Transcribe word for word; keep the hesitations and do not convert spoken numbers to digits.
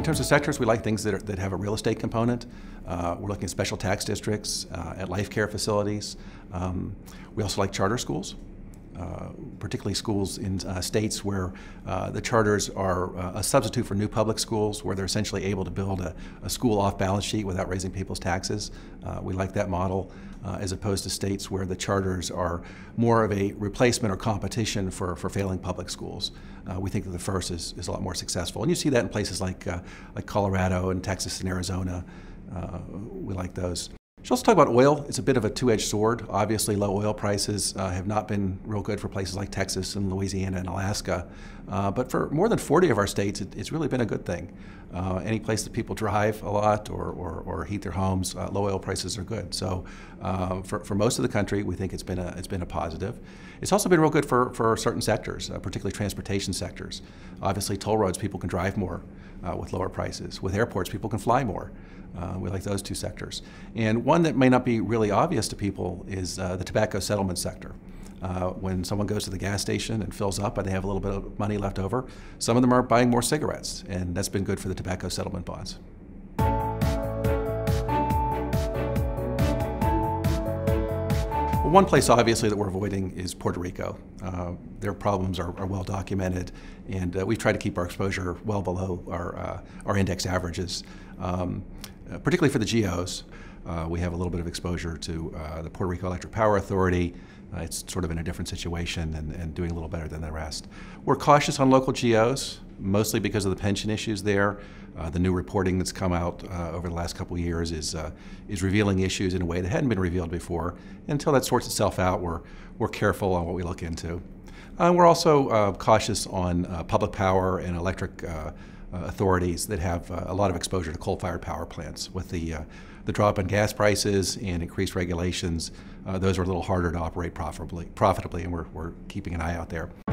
terms of sectors, we like things that, are, that have a real estate component. Uh, we're looking at special tax districts, uh, at life care facilities. Um, we also like charter schools. Uh, particularly schools in uh, states where uh, the charters are uh, a substitute for new public schools, where they're essentially able to build a, a school off balance sheet without raising people's taxes. Uh, we like that model uh, as opposed to states where the charters are more of a replacement or competition for, for failing public schools. Uh, we think that the first is, is a lot more successful. And you see that in places like, uh, like Colorado and Texas and Arizona. Uh, we like those. We should also talk about oil. It's a bit of a two-edged sword. Obviously, low oil prices uh, have not been real good for places like Texas and Louisiana and Alaska. Uh, but for more than forty of our states, it, it's really been a good thing. Uh, any place that people drive a lot or, or, or heat their homes, uh, low oil prices are good. So uh, for, for most of the country, we think it's been a, it's been a positive. It's also been real good for, for certain sectors, uh, particularly transportation sectors. Obviously, toll roads, people can drive more uh, with lower prices. With airports, people can fly more. Uh, we like those two sectors. And one that may not be really obvious to people is uh, the tobacco settlement sector. Uh, when someone goes to the gas station and fills up and they have a little bit of money left over, some of them are buying more cigarettes, and that's been good for the tobacco settlement bonds. Well, one place obviously that we're avoiding is Puerto Rico. Uh, their problems are, are well documented, and uh, we've tried to keep our exposure well below our, uh, our index averages. Um, uh, particularly for the G Os, uh, we have a little bit of exposure to uh, the Puerto Rico Electric Power Authority. Uh, it's sort of in a different situation and, and doing a little better than the rest. We're cautious on local G Os, mostly because of the pension issues there. Uh, the new reporting that's come out uh, over the last couple of years is, uh, is revealing issues in a way that hadn't been revealed before. Until that sorts itself out, we're, we're careful on what we look into. Uh, we're also uh, cautious on uh, public power and electric uh, uh, authorities that have uh, a lot of exposure to coal-fired power plants. With the, uh, the drop in gas prices and increased regulations, uh, those are a little harder to operate profitably, profitably and we're, we're keeping an eye out there.